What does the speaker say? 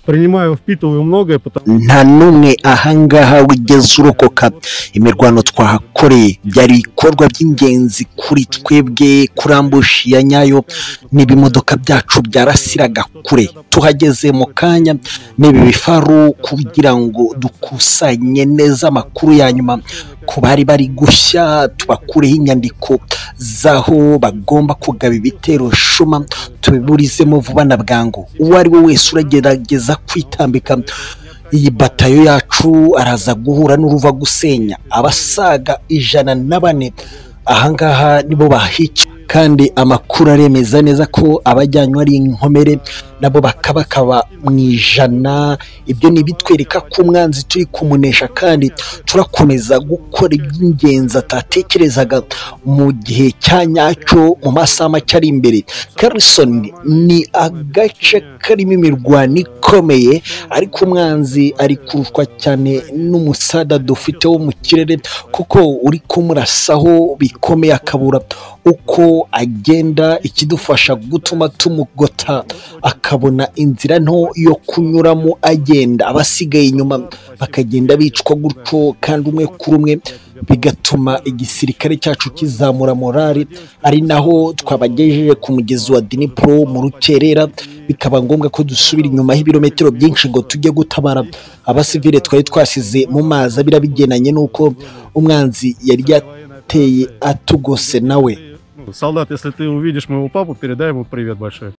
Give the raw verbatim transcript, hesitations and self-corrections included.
принимаю, впитываю многое, потому nta n'umwe ahangaha wigeze urokoka. Imirwano twahakoreye byari ibikorwa by'ingenzi kuri twebwe, kurambushi ya nyayo n'ibimodoka byacu byarasiraga kure. Tuhageze mu kanya n'ibi bifaru kugira ngo dukusanye neza amakuru ya nyuma ku bari bari gushya, tubakureho inyandiko zaho bagomba kugaba ibitero shuma, tubiburizemo vuba na bwangu. Uwo ari we wese uragerageza kwitambika iyi batayo yacu araza guhura n'uruva gusenya. Abasaga ijana na bane ahangaha nibo bahica, kandi amakuru aremeza neza ko abajyanywe ari inkomere nabo bakabakaba mu ijana. Ibyo ni bitwereka ko umwanzi turi kumunesha, kandi turakomeza gukora iby'ingenzi atatekerezaga mu gihe cya nyacyo mu masaha make ari imbere. Kherson ni agace karimo imirwano ikomeye, ariko umwanzi ari kurushwa cyane n'umusada dufite wo mu kirere, kuko uri kumurasaho bikomeye akabura uko agenda. Ikidufasha gutuma tumugota akabona inzira nto yo kunyuramo agenda, abasigaye inyuma bakagenda bicwa gutyo kandi umwe kuri umwe, bigatuma igisirikare cyacu kizamura morali. Ari naho twabagejeje ku mugezi wa Dnipro mu rukerera, bikaba ngombwa ko dusubira inyuma y'ibirometero byinshi ngo tujye gutabara abasivile twari twasize mu mazi. Birabigenanye n'uko umwanzi yari yateye atugose nawe. солдат, если ты увидишь моего папу, передай ему привет большой.